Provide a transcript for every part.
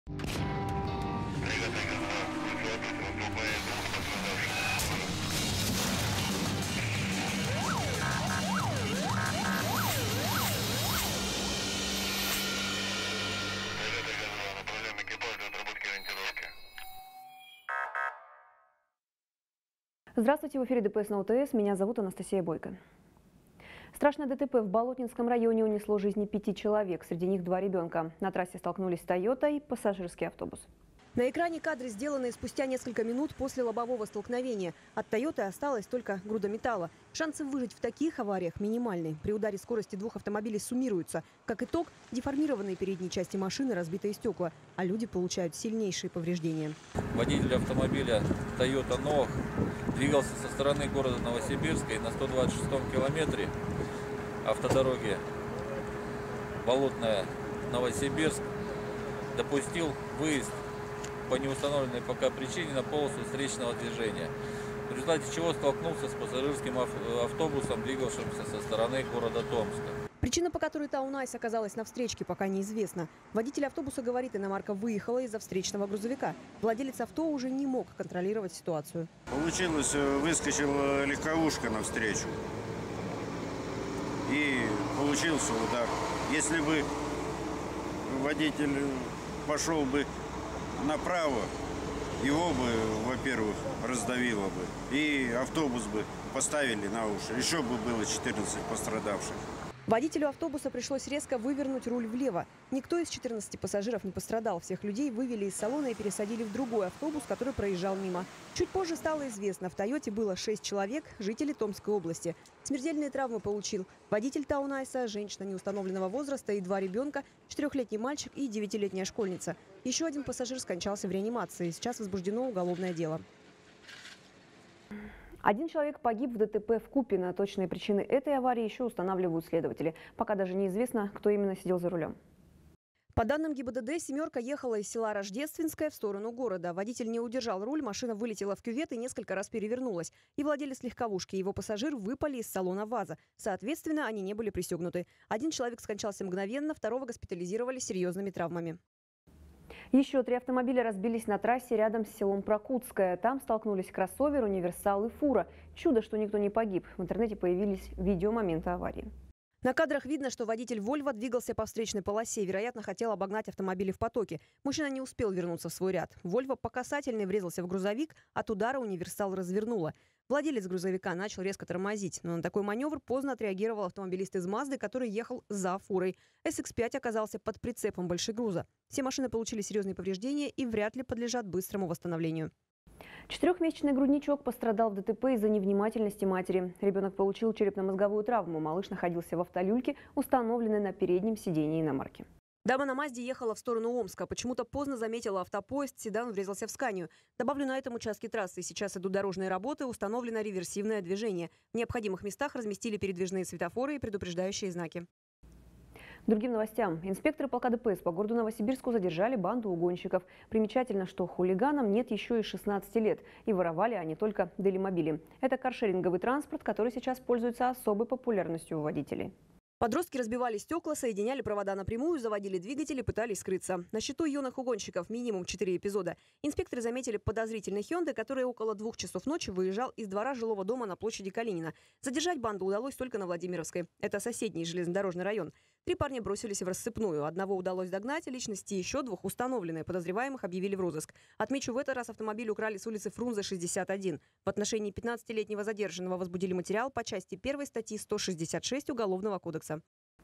Здравствуйте, в эфире ДПС на УТС. Меня зовут Анастасия Бойко. Страшное ДТП в Болотнинском районе унесло жизни 5 человек, среди них 2 ребенка. На трассе столкнулись «Тойота» и пассажирский автобус. На экране кадры, сделанные спустя несколько минут после лобового столкновения. От «Тойоты» осталась только груда металла. Шансы выжить в таких авариях минимальны. При ударе скорости двух автомобилей суммируются. Как итог, деформированные передние части машины, разбитые стекла, а люди получают сильнейшие повреждения. Водитель автомобиля Toyota Novak двигался со стороны города Новосибирска и на 126-м километре автодороги Болотная-Новосибирск допустил выезд по неустановленной пока причине на полосу встречного движения, в результате чего столкнулся с пассажирским автобусом, двигавшимся со стороны города Томска. Причина, по которой Таунайс оказалась на встречке, пока неизвестна. Водитель автобуса говорит, иномарка выехала из-за встречного грузовика. Владелец авто уже не мог контролировать ситуацию. Получилось, выскочила легковушка навстречу. И получился удар. Если бы водитель пошел бы направо, его бы, во-первых, раздавило бы. И автобус бы поставили на уши. Еще бы было 14 пострадавших. Водителю автобуса пришлось резко вывернуть руль влево. Никто из 14 пассажиров не пострадал. Всех людей вывели из салона и пересадили в другой автобус, который проезжал мимо. Чуть позже стало известно, в «Тойоте» было 6 человек, жители Томской области. Смертельные травмы получил водитель Таунайса, женщина неустановленного возраста и 2 ребенка, 4-летний мальчик и 9-летняя школьница. Еще один пассажир скончался в реанимации. Сейчас возбуждено уголовное дело. 1 человек погиб в ДТП в Купино. Точные причины этой аварии еще устанавливают следователи. Пока даже неизвестно, кто именно сидел за рулем. По данным ГИБДД, «семерка» ехала из села Рождественское в сторону города. Водитель не удержал руль, машина вылетела в кювет и несколько раз перевернулась. И владелец легковушки и его пассажир выпали из салона ВАЗа. Соответственно, они не были пристегнуты. 1 человек скончался мгновенно, 2-го госпитализировали с серьезными травмами. Еще 3 автомобиля разбились на трассе рядом с селом Прокутское. Там столкнулись кроссовер, универсал и фура. Чудо, что никто не погиб. В интернете появились видео момента аварии. На кадрах видно, что водитель «Вольво» двигался по встречной полосе. Вероятно, хотел обогнать автомобили в потоке. Мужчина не успел вернуться в свой ряд. «Вольво» по касательной врезался в грузовик. От удара универсал развернуло. Владелец грузовика начал резко тормозить. Но на такой маневр поздно отреагировал автомобилист из «Мазды», который ехал за фурой. SX5 оказался под прицепом большегруза. Все машины получили серьезные повреждения и вряд ли подлежат быстрому восстановлению. 4-месячный грудничок пострадал в ДТП из-за невнимательности матери. Ребенок получил черепно-мозговую травму. Малыш находился в автолюльке, установленной на переднем сидении иномарки. Дама на «Мазде» ехала в сторону Омска. Почему-то поздно заметила автопоезд, седан врезался в «Сканию». Добавлю, на этом участке трассы сейчас идут дорожные работы, установлено реверсивное движение. В необходимых местах разместили передвижные светофоры и предупреждающие знаки. Другим новостям. Инспекторы полка ДПС по городу Новосибирску задержали банду угонщиков. Примечательно, что хулиганам нет еще и 16 лет. И воровали они только делимобили. Это каршеринговый транспорт, который сейчас пользуется особой популярностью у водителей. Подростки разбивали стекла, соединяли провода напрямую, заводили двигатели, пытались скрыться. На счету юных угонщиков минимум 4 эпизода. Инспекторы заметили подозрительный Hyundai, который около 2 часов ночи выезжал из двора жилого дома на площади Калинина. Задержать банду удалось только на Владимировской. Это соседний железнодорожный район. 3 парня бросились в рассыпную. Одного удалось догнать, личности еще 2 установленные. Подозреваемых объявили в розыск. Отмечу, в этот раз автомобиль украли с улицы Фрунзе, 61. В отношении 15-летнего задержанного возбудили материал по части 1 статьи 166 Уголовного кодекса.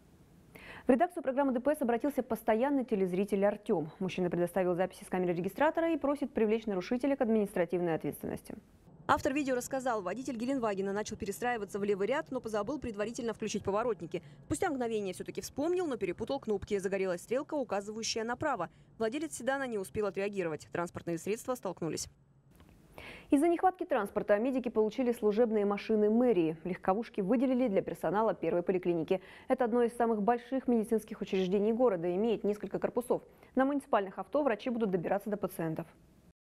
В редакцию программы ДПС обратился постоянный телезритель Артем. Мужчина предоставил записи с камеры регистратора и просит привлечь нарушителя к административной ответственности. Автор видео рассказал, водитель Геленвагена начал перестраиваться в левый ряд, но позабыл предварительно включить поворотники. Спустя мгновение все-таки вспомнил, но перепутал кнопки. Загорелась стрелка, указывающая направо. Владелец седана не успел отреагировать. Транспортные средства столкнулись. Из-за нехватки транспорта медики получили служебные машины мэрии. Легковушки выделили для персонала первой поликлиники. Это одно из самых больших медицинских учреждений города, имеет несколько корпусов. На муниципальных авто врачи будут добираться до пациентов.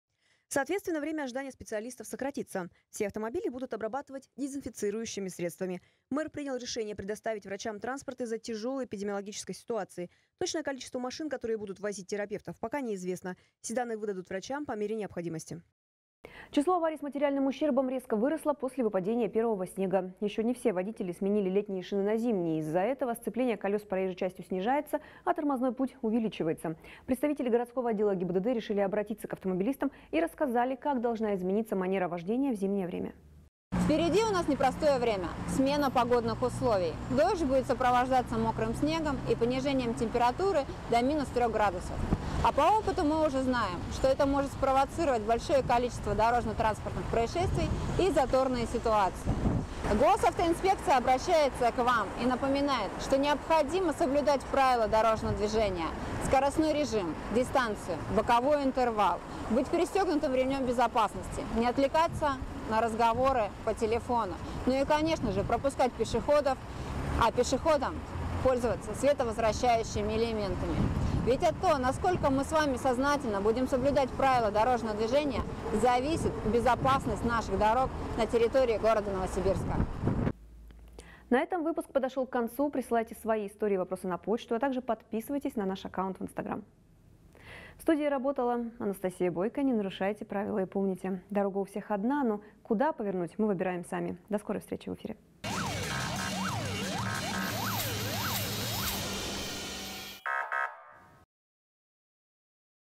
Соответственно, время ожидания специалистов сократится. Все автомобили будут обрабатывать дезинфицирующими средствами. Мэр принял решение предоставить врачам транспорт из-за тяжелой эпидемиологической ситуации. Точное количество машин, которые будут возить терапевтов, пока неизвестно. Седаны выдадут врачам по мере необходимости. Число аварий с материальным ущербом резко выросло после выпадения первого снега. Еще не все водители сменили летние шины на зимние. Из-за этого сцепление колес с проезжей частью снижается, а тормозной путь увеличивается. Представители городского отдела ГИБДД решили обратиться к автомобилистам и рассказали, как должна измениться манера вождения в зимнее время. Впереди у нас непростое время – смена погодных условий. Дождь будет сопровождаться мокрым снегом и понижением температуры до минус 3 градусов. А по опыту мы уже знаем, что это может спровоцировать большое количество дорожно-транспортных происшествий и заторные ситуации. Госавтоинспекция обращается к вам и напоминает, что необходимо соблюдать правила дорожного движения, скоростной режим, дистанцию, боковой интервал, быть пристегнутым ремнем безопасности, не отвлекаться на разговоры по телефону, ну и, конечно же, пропускать пешеходов, а пешеходам пользоваться световозвращающими элементами. Ведь от того, насколько мы с вами сознательно будем соблюдать правила дорожного движения, зависит безопасность наших дорог на территории города Новосибирска. На этом выпуск подошел к концу. Присылайте свои истории и вопросы на почту, а также подписывайтесь на наш аккаунт в Инстаграм. В студии работала Анастасия Бойко. Не нарушайте правила и помните, дорога у всех одна, но куда повернуть мы выбираем сами. До скорой встречи в эфире.